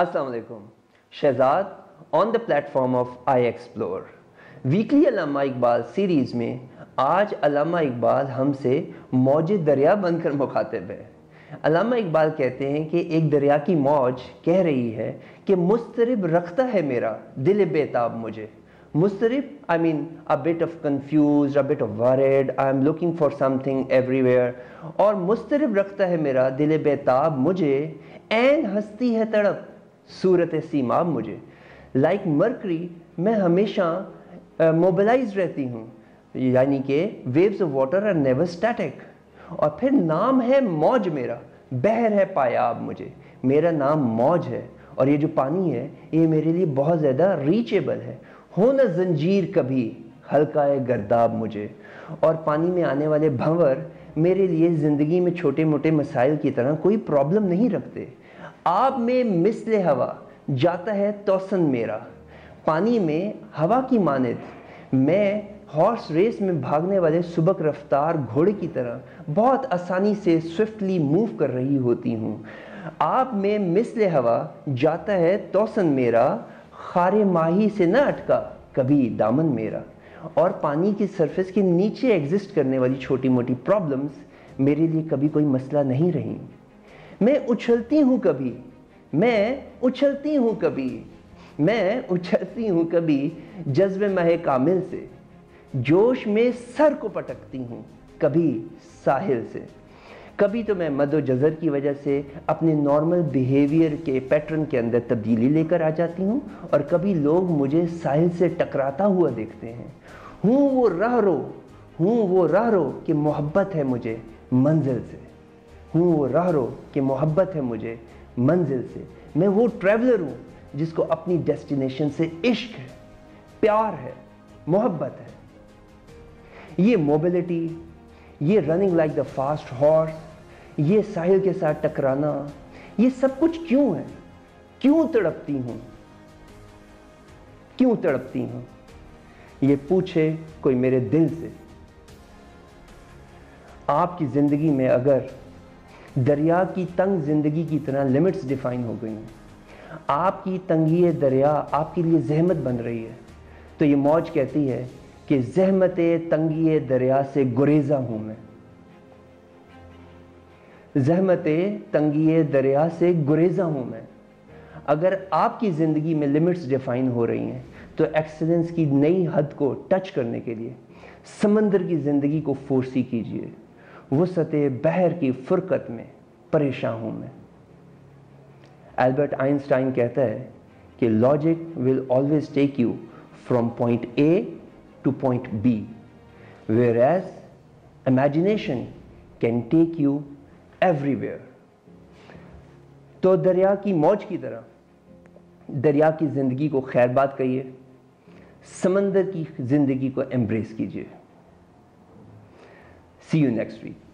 अस्सलाम वालेकुम। Shahzad on the platform of I explore weekly Allama Iqbal series में आज अल्लामा इकबाल हमसे मौज दरिया बनकर मुखातिब है। अल्लामा इकबाल कहते हैं कि एक दरिया की मौज कह रही है कि मुस्तरिब रखता है मेरा दिल बेताब मुझे। मुस्तरिब I mean a bit of confuse, a bit of worried, I am looking for something everywhere. और मुस्तरिब रखता है मेरा दिल बेताब मुझे, ऐन हंसती है तड़प सूरत सीमाब मुझे। लाइक मरकरी मैं हमेशा मोबिलाइज रहती हूँ, यानी कि waves of water are never static. और फिर नाम है मौज मेरा, बहर है पायाब मुझे। मेरा नाम मौज है और ये जो पानी है ये मेरे लिए बहुत ज़्यादा रीचेबल है। हो न जंजीर कभी हल्का है गर्दाब मुझे। और पानी में आने वाले भंवर मेरे लिए ज़िंदगी में छोटे मोटे मसाइल की तरह कोई प्रॉब्लम नहीं रखते। आब में मिसले हवा जाता है तौसन मेरा। पानी में हवा की मानिद मैं हॉर्स रेस में भागने वाले सुबक रफ्तार घोड़े की तरह बहुत आसानी से स्विफ्टली मूव कर रही होती हूँ। आब में मिसले हवा जाता है तौसन मेरा, खारे माही से न अटका कभी दामन मेरा। और पानी की सरफेस के नीचे एग्जिस्ट करने वाली छोटी मोटी प्रॉब्लम्स मेरे लिए कभी कोई मसला नहीं रही। मैं उछलती हूँ कभी, मैं उछलती हूँ कभी, मैं उछलती हूँ कभी जज्बे महे कामिल से। जोश में सर को पटकती हूँ कभी साहिल से। कभी तो मैं मदो जज़र की वजह से अपने नॉर्मल बिहेवियर के पैटर्न के अंदर तब्दीली लेकर आ जाती हूँ और कभी लोग मुझे साहिल से टकराता हुआ देखते हैं। हूँ वो राहरो कि मोहब्बत है मुझे मंजिल से। हूँ वो राहरो कि मोहब्बत है मुझे मंजिल से। मैं वो ट्रैवलर हूँ जिसको अपनी डेस्टिनेशन से इश्क है, प्यार है, मोहब्बत है। ये मोबिलिटी, ये running like the fast horse, ये साहिल के साथ टकराना, ये सब कुछ क्यों है? क्यों तड़पती हूँ, क्यों तड़पती हूँ? ये पूछे कोई मेरे दिल से। आपकी ज़िंदगी में अगर दरिया की तंग ज़िंदगी की तरह लिमिट्स डिफाइन हो गई हैं, आपकी तंगी दरिया आपके लिए जहमत बन रही है, तो ये मौज कहती है कि ज़हमत तंगी दरिया से गुरेज़ा हूँ मैं। ज़हमत तंगी दरिया से गुरेज़ा हूँ मैं। अगर आपकी ज़िंदगी में लिमिट्स डिफाइन हो रही हैं तो एक्सीलेंस की नई हद को टच करने के लिए समंदर की ज़िंदगी को फोर्सी कीजिए। वसअत बहर की फुरकत में परेशान हूँ मैं। एल्बर्ट आइंस्टाइन कहता है कि logic will always take you from point A to point B, whereas imagination can take you everywhere। तो दरिया की मौज की तरह दरिया की ज़िंदगी को खैरबाद कहिए, समंदर की ज़िंदगी को एम्ब्रेस कीजिए। See you next week।